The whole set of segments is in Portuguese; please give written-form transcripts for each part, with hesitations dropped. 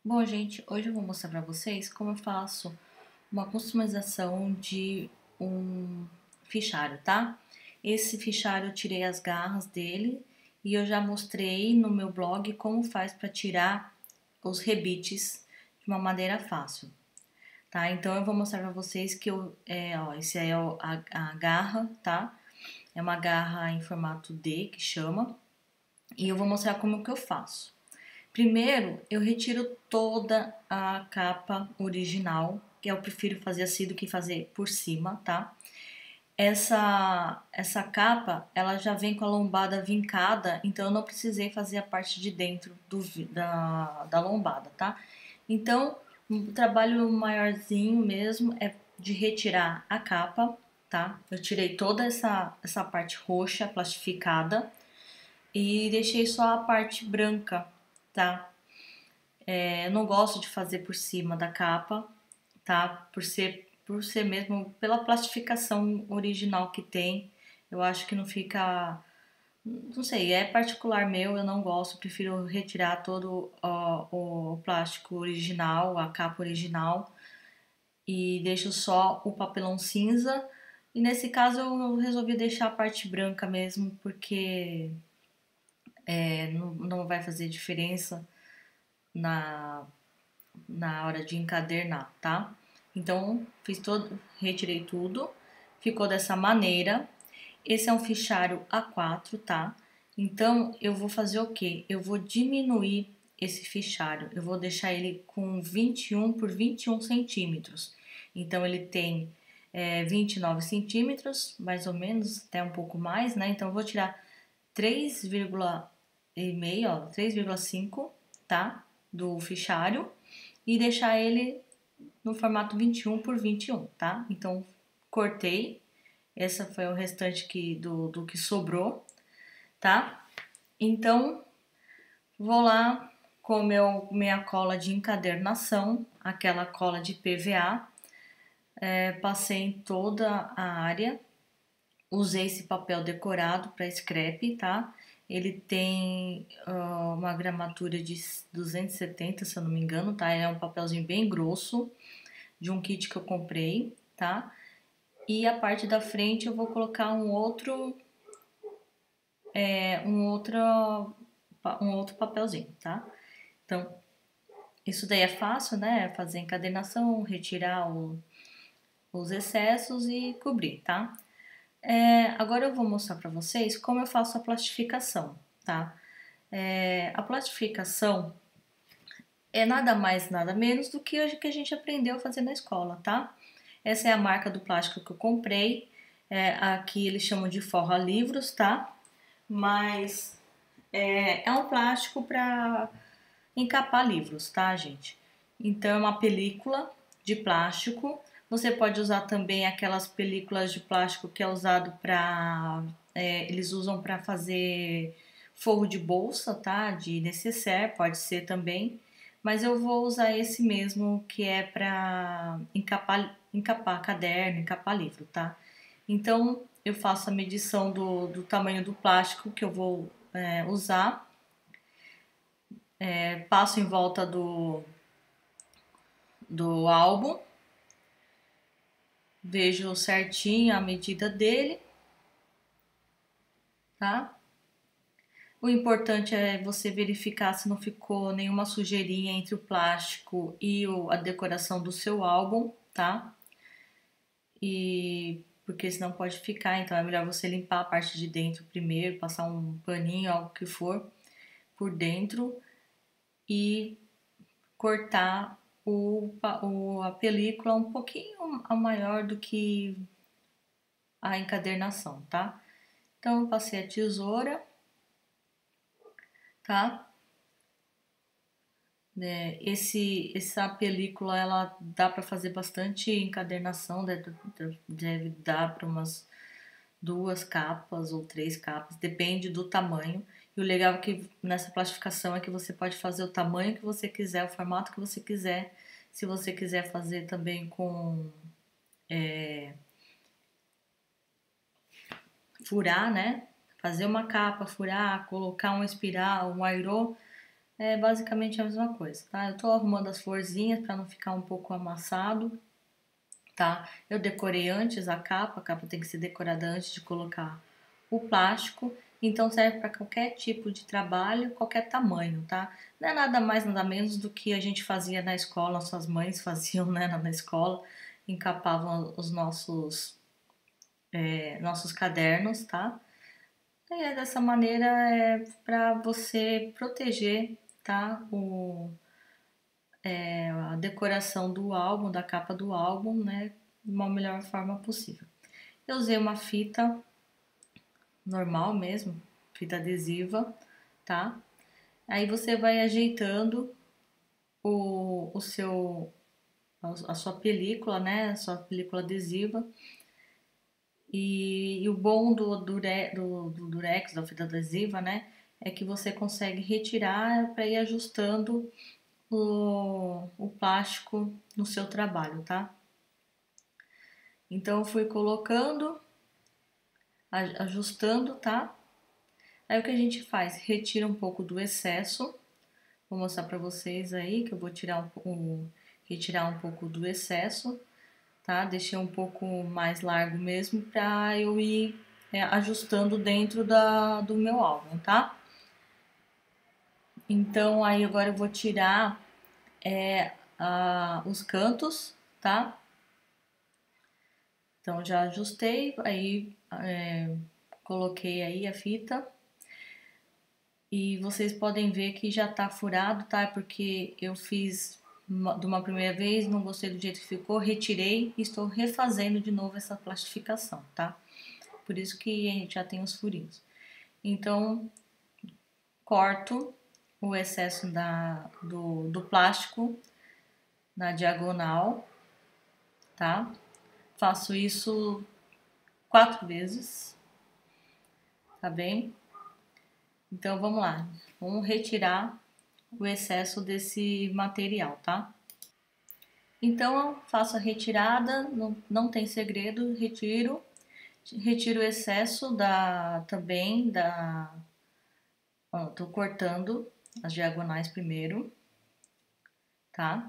Bom, gente, hoje eu vou mostrar para vocês como eu faço uma customização de um fichário, tá? Esse fichário eu tirei as garras dele e eu já mostrei no meu blog como faz para tirar os rebites de uma maneira fácil, tá? Então eu vou mostrar para vocês que esse aí é a garra, tá? É uma garra em formato D que chama e eu vou mostrar como que eu faço. Primeiro, eu retiro toda a capa original, que eu prefiro fazer assim do que fazer por cima, tá? Essa capa, ela já vem com a lombada vincada, então eu não precisei fazer a parte de dentro da lombada, tá? Então, o trabalho maiorzinho mesmo é de retirar a capa, tá? Eu tirei toda essa parte roxa plastificada e deixei só a parte branca, tá? Eu não gosto de fazer por cima da capa, tá? Por ser mesmo pela plastificação original que tem. Eu acho que não fica, não sei, é particular meu, eu não gosto, prefiro retirar todo o plástico original, a capa original e deixo só o papelão cinza. E nesse caso eu resolvi deixar a parte branca mesmo, porque não vai fazer diferença na na hora de encadernar, tá? Então, retirei tudo, ficou dessa maneira. Esse é um fichário A4, tá? Então, eu vou fazer o quê? Eu vou diminuir esse fichário. Eu vou deixar ele com 21 por 21 centímetros. Então, ele tem 29 centímetros, mais ou menos, até um pouco mais, né? Então, eu vou tirar 3,5, ó, 3,5, tá? Do fichário e deixar ele no formato 21 por 21, tá? Então, cortei. Essa foi o restante do que sobrou, tá? Então, vou lá com minha cola de encadernação, aquela cola de PVA, passei em toda a área, usei esse papel decorado para scrap, tá? Ele tem uma gramatura de 270, se eu não me engano, tá? Ele é um papelzinho bem grosso, de um kit que eu comprei, tá? E a parte da frente eu vou colocar um outro papelzinho, tá? Então, isso daí é fácil, né? Fazer encadernação, retirar os excessos e cobrir, tá? Agora eu vou mostrar para vocês como eu faço a plastificação, tá? A plastificação é nada mais, nada menos do que o que a gente aprendeu a fazer na escola, tá? Essa é a marca do plástico que eu comprei. Aqui eles chamam de forra livros, tá? Mas é um plástico para encapar livros, tá, gente? Então é uma película de plástico. Você pode usar também aquelas películas de plástico que é usado para eles usam para fazer forro de bolsa, tá? De necessaire, pode ser também. Mas eu vou usar esse mesmo que é para encapar caderno, encapar livro, tá? Então eu faço a medição do tamanho do plástico que eu vou usar, passo em volta do álbum, vejo certinho a medida dele, tá? O importante é você verificar se não ficou nenhuma sujeirinha entre o plástico e a decoração do seu álbum, tá? E porque senão pode ficar, então é melhor você limpar a parte de dentro primeiro, passar um paninho, algo que for, por dentro e cortar a película um pouquinho maior do que a encadernação, tá? Então eu passei a tesoura, tá? Essa película ela dá para fazer bastante encadernação, deve dar para umas 2 capas ou 3 capas, depende do tamanho. E o legal é que nessa plastificação é que você pode fazer o tamanho que você quiser, o formato que você quiser. Se você quiser fazer também com furar, né? Fazer uma capa, furar, colocar um espiral, um airô, é basicamente a mesma coisa, tá? Eu tô arrumando as florzinhas para não ficar um pouco amassado, tá? Eu decorei antes a capa tem que ser decorada antes de colocar o plástico, então serve para qualquer tipo de trabalho, qualquer tamanho, tá? Não é nada mais, nada menos do que a gente fazia na escola, nossas mães faziam, né, na escola, encapavam os nossos cadernos, tá? E é dessa maneira é para você proteger, tá? A decoração do álbum, da capa do álbum, né? De uma melhor forma possível. Eu usei uma fita normal mesmo, fita adesiva, tá? Aí você vai ajeitando o seu a sua película, né? A sua película adesiva. E o bom do durex, da fita adesiva, né? É que você consegue retirar para ir ajustando o plástico no seu trabalho, tá? Então eu fui colocando, ajustando, tá? Aí o que a gente faz? Retira um pouco do excesso. Vou mostrar para vocês aí que eu vou retirar um pouco do excesso, tá? Deixei um pouco mais largo mesmo para eu ir ajustando dentro do meu álbum, tá? Então aí agora eu vou tirar os cantos, tá? Então já ajustei, aí coloquei aí a fita e vocês podem ver que já tá furado, tá? Porque eu fiz de uma primeira vez, não gostei do jeito que ficou, retirei e estou refazendo de novo essa plastificação, tá? Por isso que a gente já tem os furinhos. Então, corto o excesso do plástico na diagonal, tá? Faço isso 4 vezes, tá bem? Então vamos lá, vamos retirar o excesso desse material, tá? Então eu faço a retirada, não tem segredo, retiro o excesso também da. Ó, tô cortando as diagonais primeiro, tá?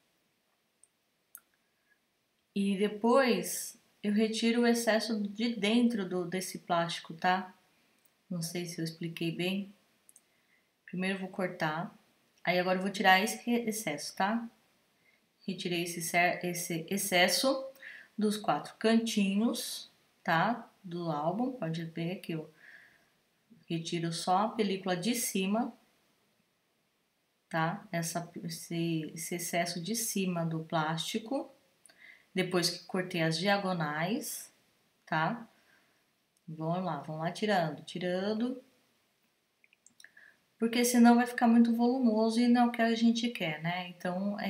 E depois eu retiro o excesso de dentro desse plástico, tá? Não sei se eu expliquei bem. Primeiro eu vou cortar, aí agora eu vou tirar esse excesso, tá? Retirei esse excesso dos 4 cantinhos, tá? Do álbum, pode ver que eu retiro só a película de cima, tá? Esse excesso de cima do plástico, depois que cortei as diagonais, tá? Vamos lá tirando, porque senão vai ficar muito volumoso e não é o que a gente quer, né? Então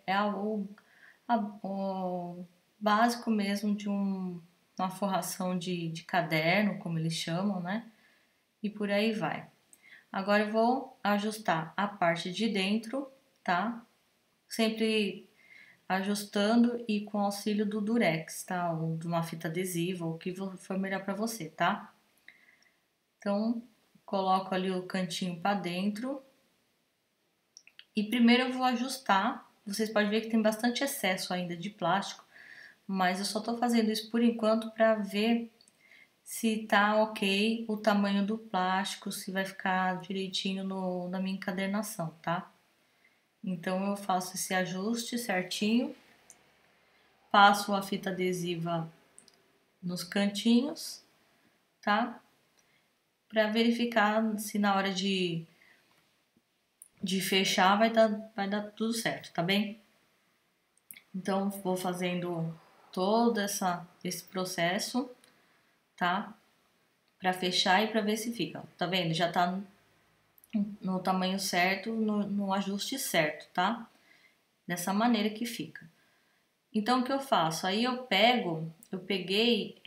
o básico mesmo de uma forração de caderno, como eles chamam, né? E por aí vai. Agora eu vou ajustar a parte de dentro, tá? Sempre ajustando e com auxílio do durex, tá? Ou de uma fita adesiva, ou o que for melhor para você, tá? Então, coloco ali o cantinho para dentro. E primeiro eu vou ajustar. Vocês podem ver que tem bastante excesso ainda de plástico, mas eu só tô fazendo isso por enquanto para ver se tá ok o tamanho do plástico, se vai ficar direitinho na minha encadernação, tá? Então eu faço esse ajuste certinho, passo a fita adesiva nos cantinhos, tá? Para verificar se na hora de fechar vai dar tudo certo, tá bem? Então vou fazendo todo esse processo, tá? Para fechar e para ver se fica. Tá vendo? Já tá no tamanho certo, no ajuste certo, tá? Dessa maneira que fica. Então o que eu faço? Aí eu peguei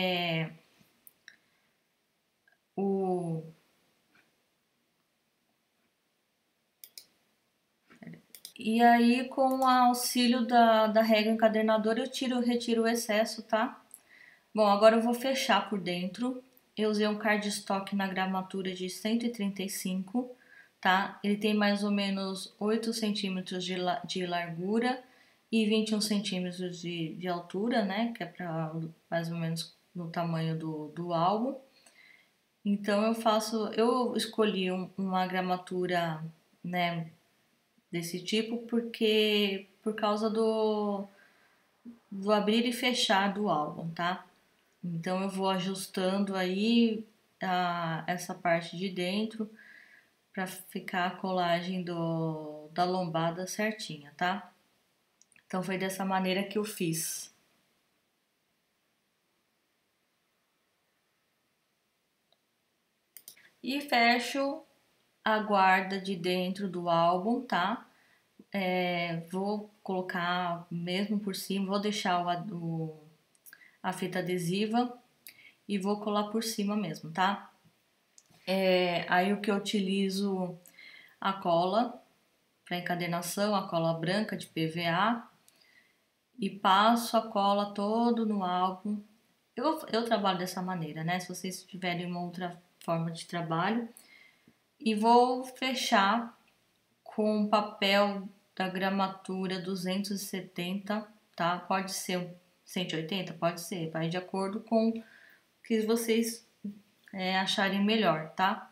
o e aí com o auxílio da régua encadernadora retiro o excesso, tá? Bom, agora eu vou fechar por dentro. Eu usei um cardstock na gramatura de 135, tá? Ele tem mais ou menos 8 centímetros de largura e 21 centímetros de altura, né? Que é para mais ou menos no tamanho do álbum. Então eu escolhi uma gramatura, né, desse tipo porque por causa do abrir e fechar do álbum, tá? Então eu vou ajustando aí essa parte de dentro para ficar a colagem da lombada certinha, tá? Então foi dessa maneira que eu fiz. E fecho a guarda de dentro do álbum, tá? Vou colocar mesmo por cima, vou deixar a fita adesiva e vou colar por cima mesmo, tá? Aí o que eu utilizo a cola para encadernação, a cola branca de PVA e passo a cola todo no álbum. Eu trabalho dessa maneira, né? Se vocês tiverem uma outra forma de trabalho, e vou fechar com papel da gramatura 270, tá? Pode ser 180, pode ser, vai de acordo com o que vocês acharem melhor, tá?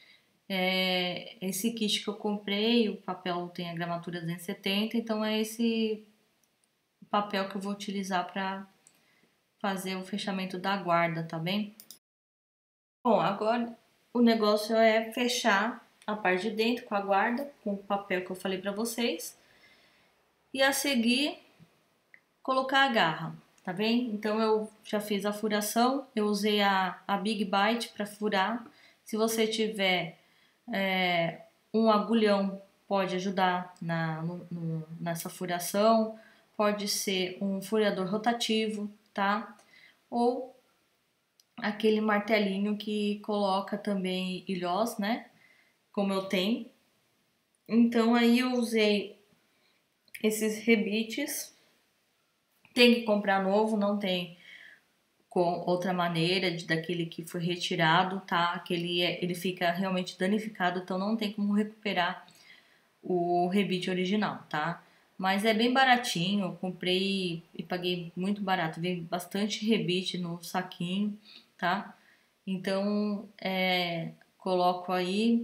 Esse kit que eu comprei, o papel tem a gramatura 270, então é esse papel que eu vou utilizar para fazer o fechamento da guarda, tá bem? Bom, agora o negócio é fechar a parte de dentro com a guarda, com o papel que eu falei para vocês, e a seguir colocar a garra, tá bem? Então eu já fiz a furação, eu usei a Big Bite para furar. Se você tiver um agulhão, pode ajudar nessa furação, pode ser um furador rotativo, tá? Ou aquele martelinho que coloca também ilhós, né? Como eu tenho. Então aí eu usei esses rebites. Tem que comprar novo, não tem com outra maneira daquele que foi retirado, tá? Ele fica realmente danificado, então não tem como recuperar o rebite original, tá? Mas é bem baratinho, eu comprei e paguei muito barato, veio bastante rebite no saquinho, tá? Então, coloco aí,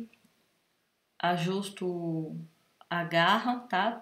ajusto a garra, tá?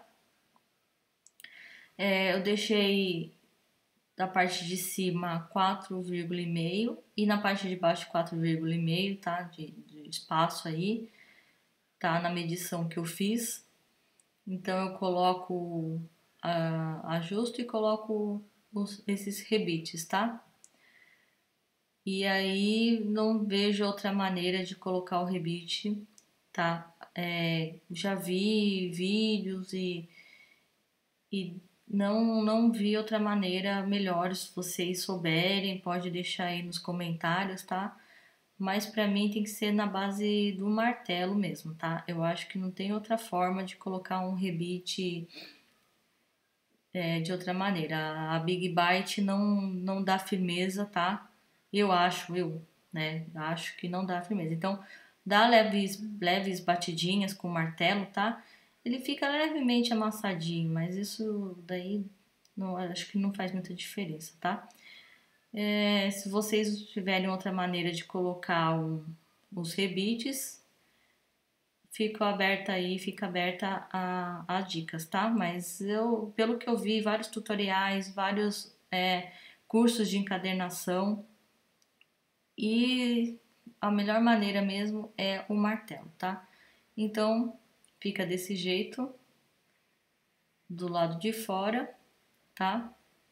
Eu deixei da parte de cima 4,5 e na parte de baixo 4,5, tá? De espaço aí, tá? Na medição que eu fiz. Então eu coloco, ajusto e coloco esses rebites, tá? E aí não vejo outra maneira de colocar o rebite, tá? Já vi vídeos e não vi outra maneira melhor. Se vocês souberem, pode deixar aí nos comentários, tá? Mas pra mim tem que ser na base do martelo mesmo, tá? Eu acho que não tem outra forma de colocar um rebite de outra maneira. A Big Bite não dá firmeza, tá? Né? Acho que não dá firmeza. Então, dá leves batidinhas com o martelo, tá? Ele fica levemente amassadinho, mas isso daí não, acho que não faz muita diferença, tá? Se vocês tiverem outra maneira de colocar os rebites, fica aberta a dicas, tá? Mas pelo que eu vi, vários tutoriais, vários cursos de encadernação e a melhor maneira mesmo é o martelo, tá? Então, fica desse jeito do lado de fora, tá?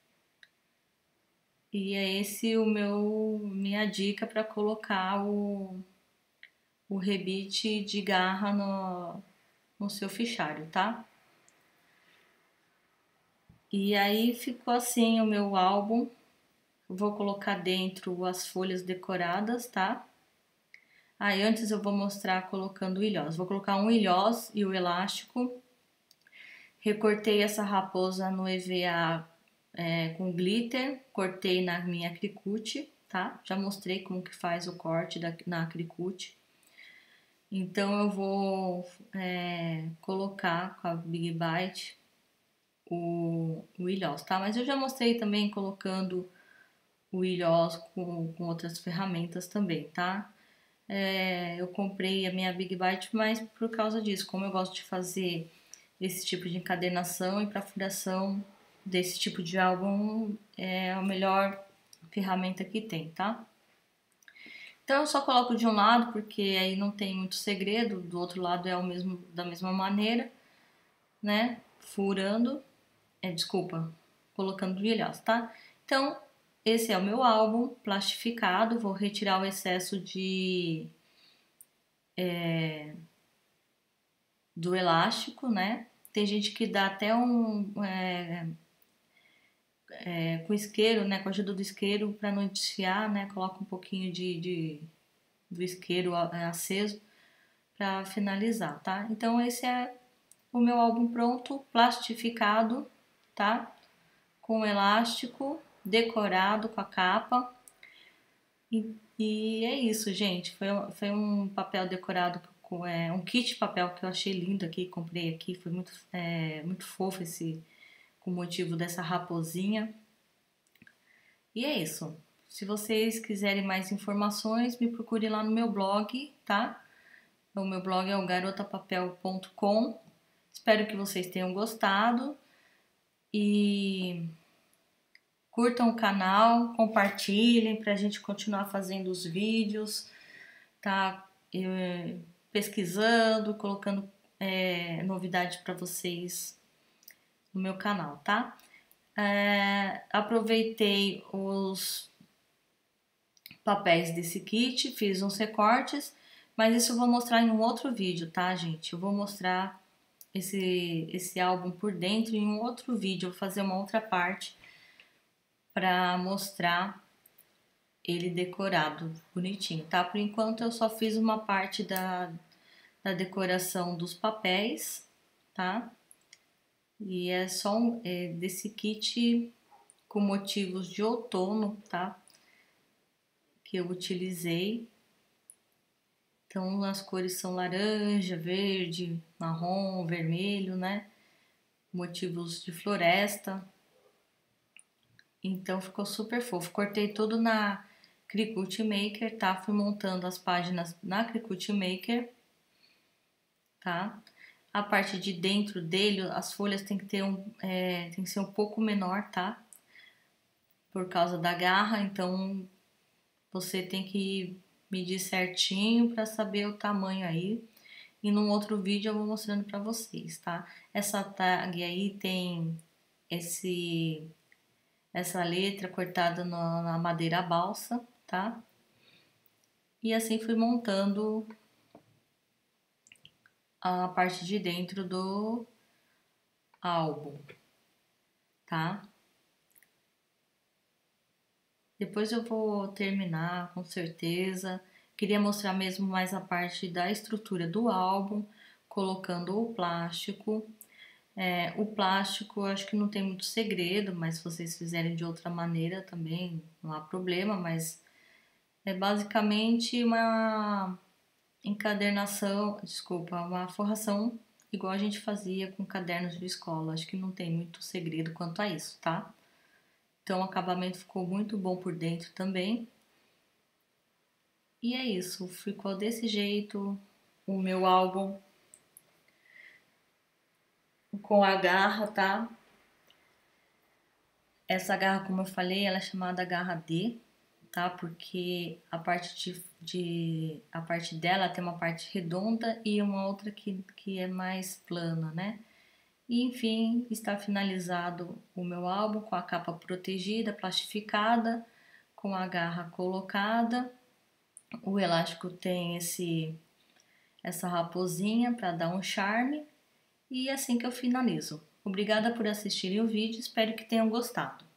E é esse minha dica para colocar o rebite de garra no seu fichário, tá? E aí ficou assim o meu álbum. Vou colocar dentro as folhas decoradas, tá? Aí antes eu vou mostrar colocando o ilhós. Vou colocar um ilhós e o elástico. Recortei essa raposa no EVA com glitter, cortei na minha Cricut, tá? Já mostrei como que faz o corte na Cricut. Então eu vou colocar com a Big Bite o ilhós, tá? Mas eu já mostrei também colocando o ilhós com outras ferramentas também, tá? Eu comprei a minha Big Bite mais por causa disso, como eu gosto de fazer esse tipo de encadernação e para furação desse tipo de álbum é a melhor ferramenta que tem, tá? Então eu só coloco de um lado porque aí não tem muito segredo, do outro lado é o mesmo da mesma maneira, né? Furando, desculpa, colocando brilhos, tá? Então esse é o meu álbum plastificado, vou retirar o excesso do elástico, né? Tem gente que dá até com isqueiro, né? Com a ajuda do isqueiro para não desfiar, né? Coloca um pouquinho do isqueiro aceso para finalizar, tá? Então esse é o meu álbum pronto, plastificado, tá? Com elástico, decorado com a capa. E é isso, gente. Foi um papel decorado com um kit papel que eu achei lindo aqui, comprei aqui. Foi muito fofo com o motivo dessa raposinha. E é isso. Se vocês quiserem mais informações, me procure lá no meu blog, tá? O meu blog é o garotapapel.com. Espero que vocês tenham gostado e curtam o canal, compartilhem para a gente continuar fazendo os vídeos, tá? Pesquisando, colocando novidades para vocês no meu canal, tá? Aproveitei os papéis desse kit, fiz uns recortes, mas isso eu vou mostrar em um outro vídeo, tá, gente? Eu vou mostrar esse álbum por dentro em um outro vídeo, eu vou fazer uma outra parte para mostrar ele decorado, bonitinho, tá? Por enquanto eu só fiz uma parte da decoração dos papéis, tá? E é só desse kit com motivos de outono, tá? Que eu utilizei. Então as cores são laranja, verde, marrom, vermelho, né? Motivos de floresta. Então ficou super fofo. Cortei tudo na Cricut Maker, tá? Fui montando as páginas na Cricut Maker, tá? A parte de dentro dele, as folhas tem que tem que ser um pouco menor, tá? Por causa da garra, então você tem que medir certinho para saber o tamanho aí. E num outro vídeo eu vou mostrando para vocês, tá? Essa tag aí tem essa letra cortada na madeira balsa, tá? E assim fui montando a parte de dentro do álbum, tá? Depois eu vou terminar, com certeza. Queria mostrar mesmo mais a parte da estrutura do álbum, colocando o plástico. O plástico eu acho que não tem muito segredo, mas se vocês fizerem de outra maneira também não há problema, mas é basicamente uma encadernação, desculpa, uma forração igual a gente fazia com cadernos de escola. Acho que não tem muito segredo quanto a isso, tá? Então o acabamento ficou muito bom por dentro também. E é isso, ficou desse jeito o meu álbum com a garra, tá? Essa garra, como eu falei, ela é chamada garra D, tá? Porque a parte a parte dela tem uma parte redonda e uma outra que é mais plana, né? E enfim, está finalizado o meu álbum com a capa protegida, plastificada, com a garra colocada. O elástico tem essa raposinha para dar um charme. E é assim que eu finalizo. Obrigada por assistirem o vídeo, espero que tenham gostado.